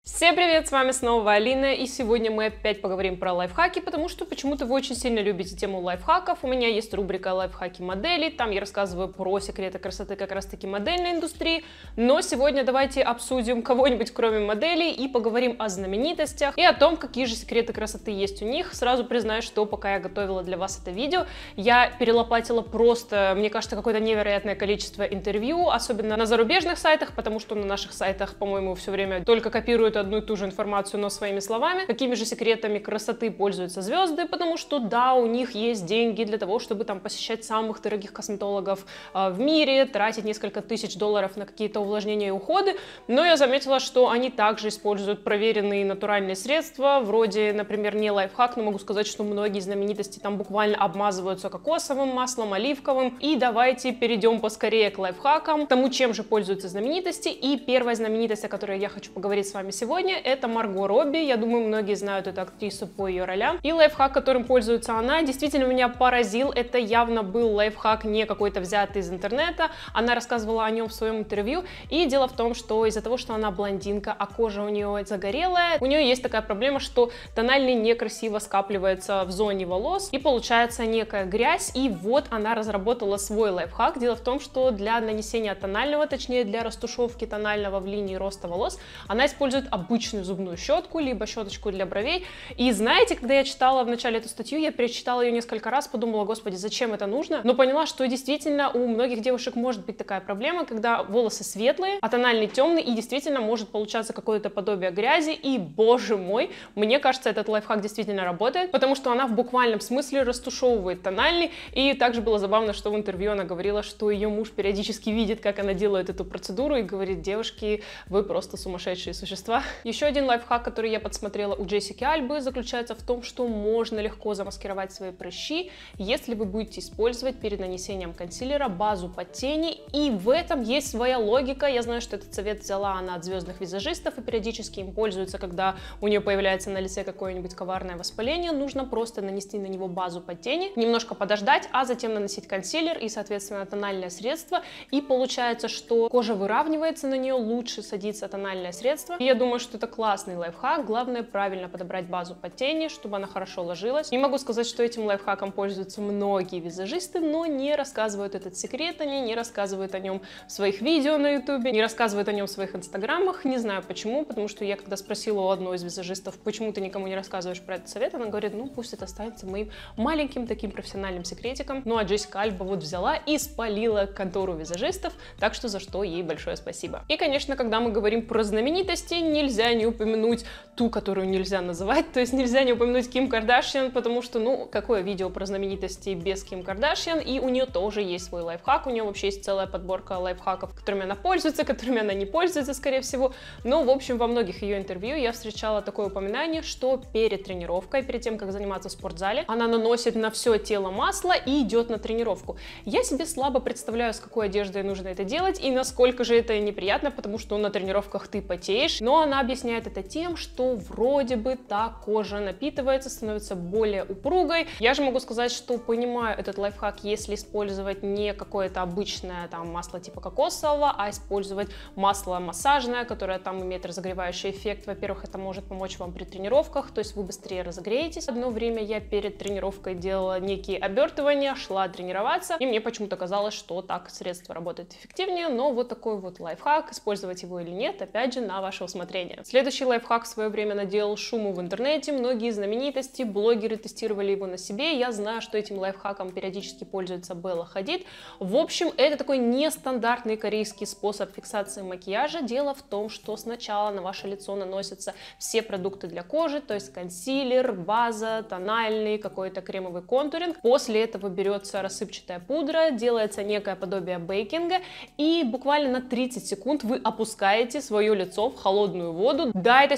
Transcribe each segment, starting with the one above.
Всем привет, с вами снова Алина, и сегодня мы опять поговорим про лайфхаки, потому что почему-то вы очень сильно любите тему лайфхаков. У меня есть рубрика «Лайфхаки моделей», там я рассказываю про секреты красоты как раз-таки модельной индустрии, но сегодня давайте обсудим кого-нибудь кроме моделей и поговорим о знаменитостях и о том, какие же секреты красоты есть у них. Сразу признаюсь, что пока я готовила для вас это видео, я перелопатила просто, мне кажется, какое-то невероятное количество интервью, особенно на зарубежных сайтах, потому что на наших сайтах, по-моему, все время только копируют одну и ту же информацию, но своими словами. Какими же секретами красоты пользуются звезды? Потому что да, у них есть деньги для того, чтобы там посещать самых дорогих косметологов в мире, тратить несколько тысяч долларов на какие-то увлажнения и уходы, но я заметила, что они также используют проверенные натуральные средства, вроде, например, не лайфхак, но могу сказать, что многие знаменитости там буквально обмазываются кокосовым маслом, оливковым. И давайте перейдем поскорее к лайфхакам, тому, чем же пользуются знаменитости. И первая знаменитость, о которой я хочу поговорить с вами сегодня, это Марго Робби. Я думаю, многие знают эту актрису по ее ролям. И лайфхак, которым пользуется она, действительно меня поразил. Это явно был лайфхак не какой-то взятый из интернета. Она рассказывала о нем в своем интервью. И дело в том, что из-за того, что она блондинка, а кожа у нее загорелая, у нее есть такая проблема, что тональный некрасиво скапливается в зоне волос, и получается некая грязь. И вот она разработала свой лайфхак. Дело в том, что для нанесения тонального, точнее для растушевки тонального в линии роста волос, она использует обычную зубную щетку, либо щеточку для бровей. И знаете, когда я читала вначале эту статью, я перечитала ее несколько раз, подумала, господи, зачем это нужно? Но поняла, что действительно у многих девушек может быть такая проблема, когда волосы светлые, а тональный темный, и действительно может получаться какое-то подобие грязи. И, боже мой, мне кажется, этот лайфхак действительно работает, потому что она в буквальном смысле растушевывает тональный. И также было забавно, что в интервью она говорила, что ее муж периодически видит, как она делает эту процедуру, и говорит: девушки, вы просто сумасшедшие существа. Еще один лайфхак, который я подсмотрела у Джессики Альбы, заключается в том, что можно легко замаскировать свои прыщи, если вы будете использовать перед нанесением консилера базу под тени. И в этом есть своя логика. Я знаю, что этот совет взяла она от звездных визажистов и периодически им пользуется, когда у нее появляется на лице какое-нибудь коварное воспаление. Нужно просто нанести на него базу под тени, немножко подождать, а затем наносить консилер и, соответственно, тональное средство. И получается, что кожа выравнивается, на нее лучше садится тональное средство. И я думаю, что это классный лайфхак. Главное правильно подобрать базу под тени, чтобы она хорошо ложилась. Не могу сказать, что этим лайфхаком пользуются многие визажисты, но не рассказывают этот секрет, они не рассказывают о нем в своих видео на ютубе, не рассказывают о нем в своих инстаграмах. Не знаю почему, потому что я когда спросила у одной из визажистов, почему ты никому не рассказываешь про этот совет, она говорит: ну пусть это останется моим маленьким таким профессиональным секретиком. Ну а Джессика Альба вот взяла и спалила контору визажистов, так что за что ей большое спасибо. И, конечно, когда мы говорим про знаменитости, нельзя не упомянуть ту, которую нельзя называть, то есть нельзя не упомянуть Ким Кардашьян, потому что, ну, какое видео про знаменитости без Ким Кардашьян, и у нее тоже есть свой лайфхак, у нее вообще есть целая подборка лайфхаков, которыми она пользуется, которыми она не пользуется, скорее всего, но, в общем, во многих ее интервью я встречала такое упоминание, что перед тренировкой, перед тем, как заниматься в спортзале, она наносит на все тело масло и идет на тренировку. Я себе слабо представляю, с какой одеждой нужно это делать, и насколько же это неприятно, потому что на тренировках ты потеешь, но она объясняет это тем, что вроде бы так кожа напитывается, становится более упругой. Я же могу сказать, что понимаю этот лайфхак, если использовать не какое-то обычное там масло типа кокосового, а использовать масло массажное, которое там имеет разогревающий эффект. Во-первых, это может помочь вам при тренировках, то есть вы быстрее разогреетесь. Одно время я перед тренировкой делала некие обертывания, шла тренироваться, и мне почему-то казалось, что так средство работает эффективнее, но вот такой вот лайфхак, использовать его или нет, опять же, на ваше усмотрение. Следующий лайфхак в свое время наделал шуму в интернете, многие знаменитости, блогеры тестировали его на себе, я знаю, что этим лайфхаком периодически пользуется Белла Хадид. В общем, это такой нестандартный корейский способ фиксации макияжа. Дело в том, что сначала на ваше лицо наносятся все продукты для кожи, то есть консилер, база, тональный, какой-то кремовый контуринг. После этого берется рассыпчатая пудра, делается некое подобие бейкинга, и буквально на 30 секунд вы опускаете свое лицо в холодную воду. Да, это сейчас звучит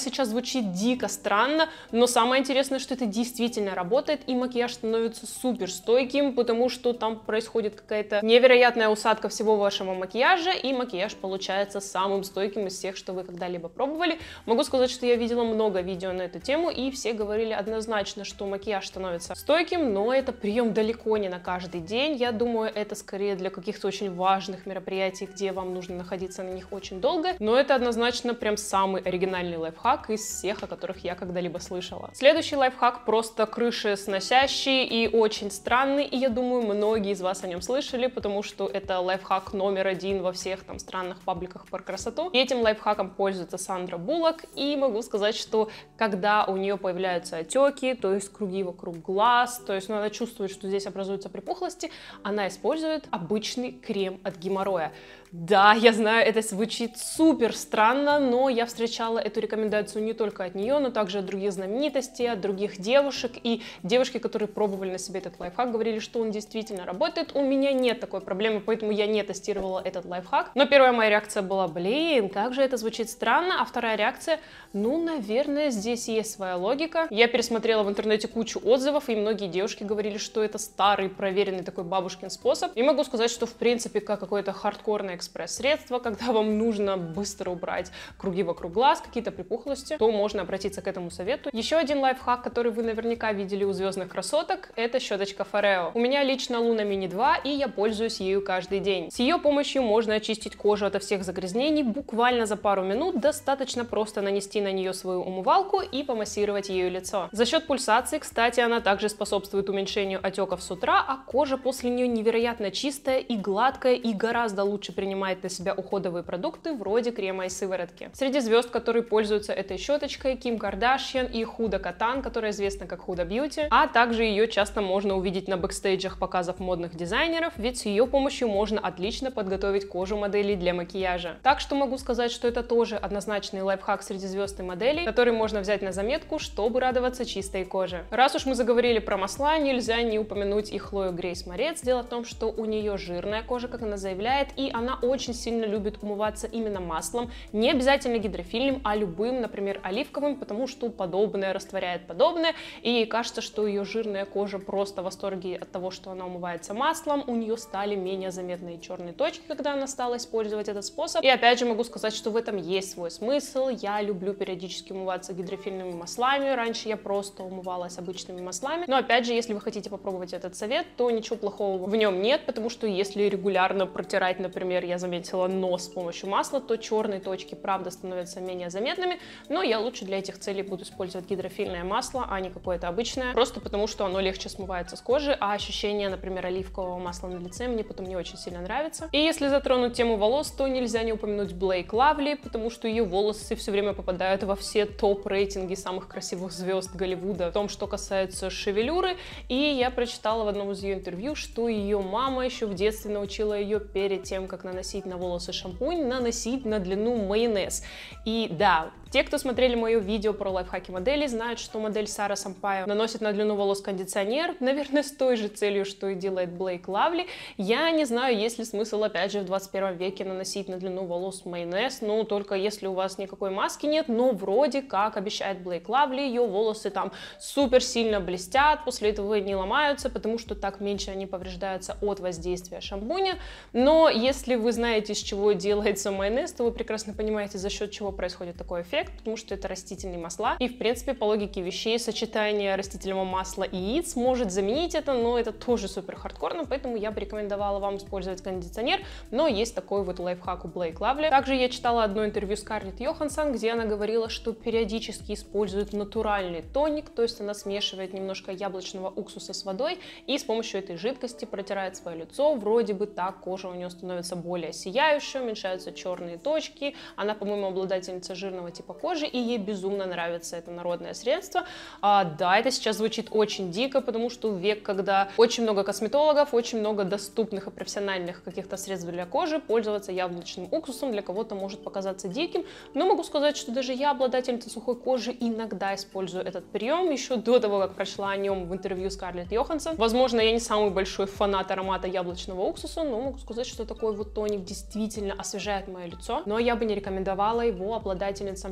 звучит дико странно, но самое интересное, что это действительно работает, и макияж становится супер стойким, потому что там происходит какая-то невероятная усадка всего вашего макияжа, и макияж получается самым стойким из всех, что вы когда-либо пробовали. Могу сказать, что я видела много видео на эту тему, и все говорили однозначно, что макияж становится стойким, но это прием далеко не на каждый день. Я думаю, это скорее для каких-то очень важных мероприятий, где вам нужно находиться на них очень долго, но это однозначно прям самый оригинальный лайфхак из всех, о которых я когда-либо слышала. Следующий лайфхак просто крышесносящий и очень странный, и я думаю, многие из вас о нем слышали, потому что это лайфхак номер один во всех там странных пабликах про красоту. И этим лайфхаком пользуется Сандра Буллок, и могу сказать, что когда у нее появляются отеки, то есть круги вокруг глаз, то есть она чувствует, что здесь образуются припухлости, она использует обычный крем от геморроя. Да, я знаю, это звучит супер странно, но я встречала эту рекомендацию не только от нее, но также от других знаменитостей, от других девушек, и девушки, которые пробовали на себе этот лайфхак, говорили, что он действительно работает. У меня нет такой проблемы, поэтому я не тестировала этот лайфхак. Но первая моя реакция была: блин, как же это звучит странно, а вторая реакция: ну, наверное, здесь есть своя логика. Я пересмотрела в интернете кучу отзывов, и многие девушки говорили, что это старый, проверенный такой бабушкин способ. И могу сказать, что в принципе, как какое-то хардкорное экспресс-средство, когда вам нужно быстро убрать круги вокруг глаз, какие-то припухлости, то можно обратиться к этому совету. Еще один лайфхак, который вы наверняка видели у звездных красоток, это щеточка Foreo. У меня лично Luna Mini 2, и я пользуюсь ею каждый день. С ее помощью можно очистить кожу ото всех загрязнений буквально за пару минут, достаточно просто нанести на нее свою умывалку и помассировать ею лицо. За счет пульсации, кстати, она также способствует уменьшению отеков с утра, а кожа после нее невероятно чистая и гладкая, и гораздо лучше принимает на себя уходовые продукты вроде крема и сыворотки. Среди звезд, которые пользуются этой щеточкой, Ким Кардашьян и Худа Катан, которая известна как Huda Beauty, а также ее часто можно увидеть на бэкстейджах показов модных дизайнеров, ведь с ее помощью можно отлично подготовить кожу моделей для макияжа. Так что могу сказать, что это тоже однозначный лайфхак среди звезд и моделей, который можно взять на заметку, чтобы радоваться чистой коже. Раз уж мы заговорили про масла, нельзя не упомянуть и Хлою Грейс Морец. Дело в том, что у нее жирная кожа, как она заявляет, и она очень сильно любит умываться именно маслом, не обязательно гидрофильным, а любым, например, оливковым, потому что подобное растворяет подобное, и ей кажется, что ее жирная кожа просто в восторге от того, что она умывается маслом, у нее стали менее заметные черные точки, когда она стала использовать этот способ. И опять же могу сказать, что в этом есть свой смысл. Я люблю периодически умываться гидрофильными маслами, раньше я просто умывалась обычными маслами, но опять же, если вы хотите попробовать этот совет, то ничего плохого в нем нет, потому что если регулярно протирать, например, я заметила, нос с помощью масла, то черные точки, правда, становятся менее заметными, но я лучше для этих целей буду использовать гидрофильное масло, а не какое-то обычное, просто потому что оно легче смывается с кожи, а ощущение, например, оливкового масла на лице мне потом не очень сильно нравится. И если затронуть тему волос, то нельзя не упомянуть Блейк Лавли, потому что ее волосы все время попадают во все топ-рейтинги самых красивых звезд Голливуда в том, что касается шевелюры, и я прочитала в одном из ее интервью, что ее мама еще в детстве научила ее перед тем, как наносить на волосы шампунь, наносить на длину майонез. И да, те, кто смотрели мое видео про лайфхаки моделей, знают, что модель Сара Сампайо наносит на длину волос кондиционер, наверное, с той же целью, что и делает Блейк Лавли. Я не знаю, есть ли смысл, опять же, в 21 веке наносить на длину волос майонез, ну, только если у вас никакой маски нет, но вроде как обещает Блейк Лавли, ее волосы там супер сильно блестят, после этого не ломаются, потому что так меньше они повреждаются от воздействия шампуня. Но если вы знаете, из чего делается майонез, то вы прекрасно понимаете, за счет чего происходит такой эффект, потому что это растительные масла, и в принципе по логике вещей сочетание растительного масла и яиц может заменить это, но это тоже супер хардкорно, поэтому я бы рекомендовала вам использовать кондиционер, но есть такой вот лайфхак у Блейк Лавли. Также я читала одно интервью Скарлетт Йоханссон, где она говорила, что периодически использует натуральный тоник, то есть она смешивает немножко яблочного уксуса с водой и с помощью этой жидкости протирает свое лицо, вроде бы так кожа у нее становится более сияющей, уменьшаются черные точки, она, по-моему, обладательница жирного типа кожи, и ей безумно нравится это народное средство. Да, это сейчас звучит очень дико, потому что век, когда очень много косметологов, очень много доступных и профессиональных каких-то средств для кожи, пользоваться яблочным уксусом для кого-то может показаться диким, но могу сказать, что даже я, обладательница сухой кожи, иногда использую этот прием, еще до того, как прочла о нем в интервью Скарлетт Йоханссон. Возможно, я не самый большой фанат аромата яблочного уксуса, но могу сказать, что такой вот тоник действительно освежает мое лицо, но я бы не рекомендовала его обладательницам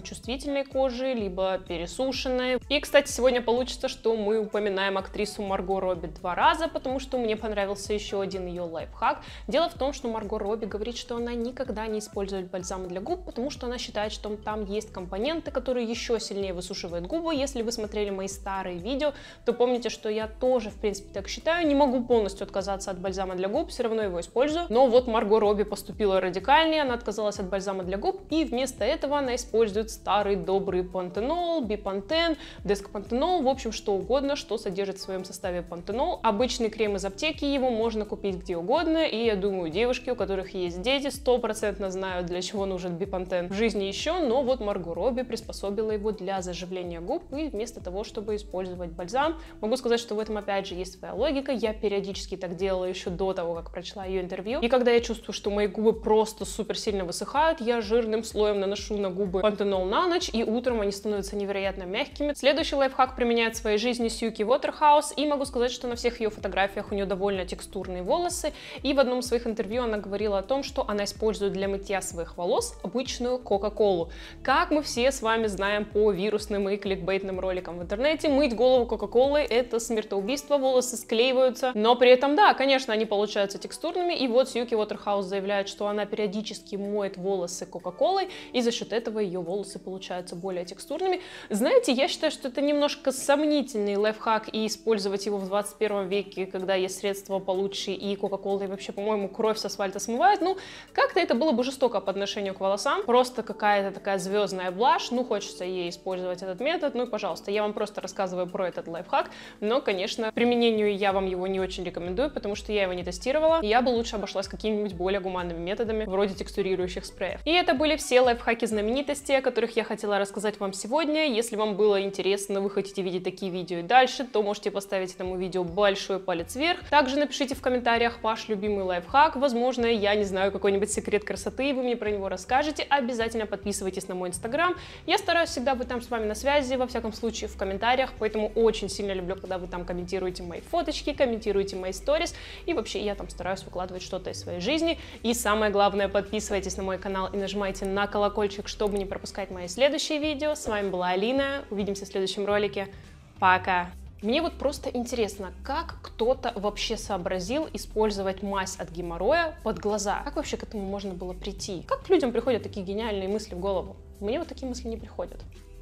чувствительной кожи, либо пересушенной. И, кстати, сегодня получится, что мы упоминаем актрису Марго Робби 2 раза, потому что мне понравился еще один ее лайфхак. Дело в том, что Марго Робби говорит, что она никогда не использует бальзам для губ, потому что она считает, что там есть компоненты, которые еще сильнее высушивают губы. Если вы смотрели мои старые видео, то помните, что я тоже, в принципе, так считаю. Не могу полностью отказаться от бальзама для губ, все равно его использую. Но вот Марго Робби поступила радикальнее, она отказалась от бальзама для губ, и вместо этого она использует старый добрый пантенол, бипантен, дескапантенол, в общем, что угодно, что содержит в своем составе пантенол. Обычный крем из аптеки, его можно купить где угодно, и я думаю, девушки, у которых есть дети, 100% знают, для чего нужен бипантен в жизни еще, но вот Марго Робби приспособила его для заживления губ, и вместо того, чтобы использовать бальзам, могу сказать, что в этом опять же есть своя логика. Я периодически так делала еще до того, как прочла ее интервью, и когда я чувствую, что мои губы просто супер сильно высыхают, я жирным слоем наношу на губы пантенол на ночь, и утром они становятся невероятно мягкими. Следующий лайфхак применяет в своей жизни Сьюки Уотерхаус, и могу сказать, что на всех ее фотографиях у нее довольно текстурные волосы, и в одном из своих интервью она говорила о том, что она использует для мытья своих волос обычную Кока-Колу. Как мы все с вами знаем по вирусным и кликбейтным роликам в интернете, мыть голову Кока-Колой — это смертоубийство, волосы склеиваются, но при этом, да, конечно, они получаются текстурными, и вот Сьюки Уотерхаус заявляет, что она периодически моет волосы Кока-Колой, и за счет этого ее волосы получаются более текстурными. Знаете, я считаю, что это немножко сомнительный лайфхак, и использовать его в 21 веке, когда есть средства получше, и Кока-Кола, и вообще, по-моему, кровь с асфальта смывает, ну, как-то это было бы жестоко по отношению к волосам, просто какая-то такая звездная блажь, ну, хочется ей использовать этот метод, ну и, пожалуйста, я вам просто рассказываю про этот лайфхак, но, конечно, применению я вам его не очень рекомендую, потому что я его не тестировала, и я бы лучше обошлась какими-нибудь более гуманными методами, вроде текстурирующих спреев. И это были все лайфхаки знаменитостей, о которых я хотела рассказать вам сегодня. Если вам было интересно, вы хотите видеть такие видео и дальше, то можете поставить этому видео большой палец вверх. Также напишите в комментариях ваш любимый лайфхак, возможно, я не знаю, какой-нибудь секрет красоты, вы мне про него расскажете. Обязательно подписывайтесь на мой инстаграм, я стараюсь всегда быть там с вами на связи, во всяком случае в комментариях, поэтому очень сильно люблю, когда вы там комментируете мои фоточки, комментируете мои сторис, и вообще я там стараюсь выкладывать что-то из своей жизни. И самое главное, подписывайтесь на мой канал и нажимайте на колокольчик, чтобы не пропускать мои следующие видео. С вами была Алина, увидимся в следующем ролике, пока! Мне вот просто интересно, как кто-то вообще сообразил использовать мазь от геморроя под глаза? Как вообще к этому можно было прийти? Как людям приходят такие гениальные мысли в голову? Мне вот такие мысли не приходят.